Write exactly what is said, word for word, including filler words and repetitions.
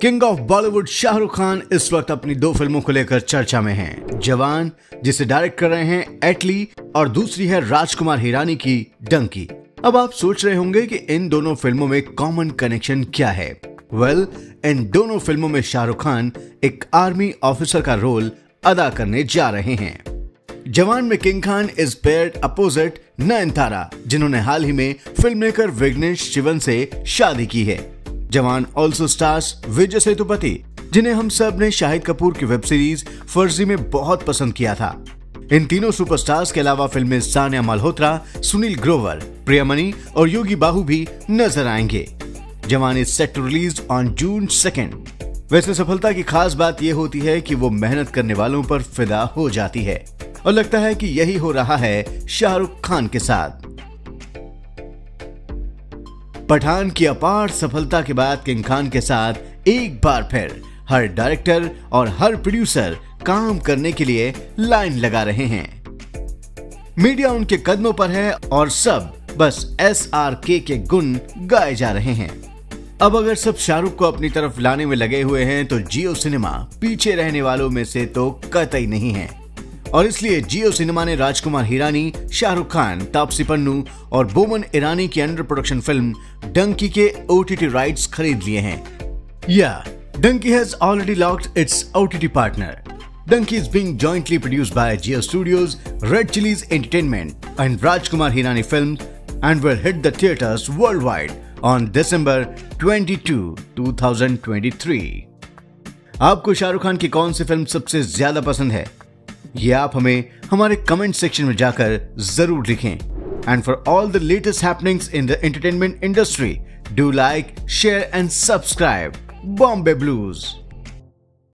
King of Bollywood Shahrukh Khan इस वक्त अपनी दो फिल्मों को लेकर चर्चा में हैं। जवान, जिसे डायरेक्ट कर रहे हैं एटली, और दूसरी है राजकुमार हिरानी की डंकी। अब आप सोच रहे होंगे कि इन दोनों फिल्मों में कॉमन कनेक्शन क्या है। वेल, इन दोनों फिल्मों में शाहरुख खान एक आर्मी ऑफिसर का रोल अदा करने जा रहे हैं। जवान में king Khan is paired opposite Nayanthara, जिन्होंने हाल ही में फिल्म मेकर विघ्नेश शिवन से शादी की है। जवान ऑल्सो स्टार्स विजय सेतुपति, जिन्हें हम सब ने शाहिद कपूर की वेब सीरीज फर्जी में बहुत पसंद किया था। इन तीनों सुपरस्टार्स के अलावा फिल्म में सानिया मल्होत्रा, सुनील ग्रोवर, प्रियमणि और योगी बाहू भी नजर आएंगे। Jawan is set to release on June second. वैसे सफलता की खास बात यह होती है कि वो मेहनत करने वालों पर फिदा हो जाती है, और लगता है कि यही हो रहा है शाहरुख खान के साथ। पठान की अपार सफलता के बाद किंग खान के साथ एक बार फिर हर डायरेक्टर और हर प्रोड्यूसर काम करने के लिए लाइन लगा रहे हैं। मीडिया उनके कदमों पर है और सब बस एस आर के के गुण गाए जा रहे हैं। अब अगर सब शाहरुख को अपनी तरफ लाने में लगे हुए हैं तो जियो सिनेमा पीछे रहने वालों में से तो कतई नहीं है, और इसलिए जियो सिनेमा ने राजकुमार हिरानी, शाहरुख खान, तापसी पन्नू और बोमन ईरानी की अंडर प्रोडक्शन फिल्म डंकी के ओटीटी राइट्स खरीद लिए हैं। या Dunki has already locked its OTT partner. Donkey is being jointly produced by Jio Studios, Red Chillies Entertainment and Rajkumar Hirani Films and will hit the theaters worldwide on December twenty-second, twenty twenty-three. आपको शाहरुख खान की कौन सी film सबसे ज्यादा पसंद है? ये आप हमें हमारे कमेंट सेक्शन में जाकर जरूर लिखें। And for all the latest happenings in the entertainment industry, do like, share and subscribe Bombay Blues.